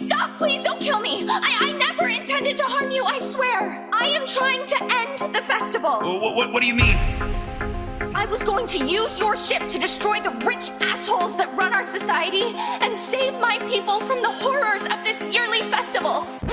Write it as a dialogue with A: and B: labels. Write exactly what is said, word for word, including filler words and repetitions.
A: stop! Please don't kill me! I, I never intended to harm you, I swear! I am trying to end the festival!
B: What, what, what do you mean?
A: I was going to use your ship to destroy the rich assholes that run our society and save my people from the horrors of this yearly festival.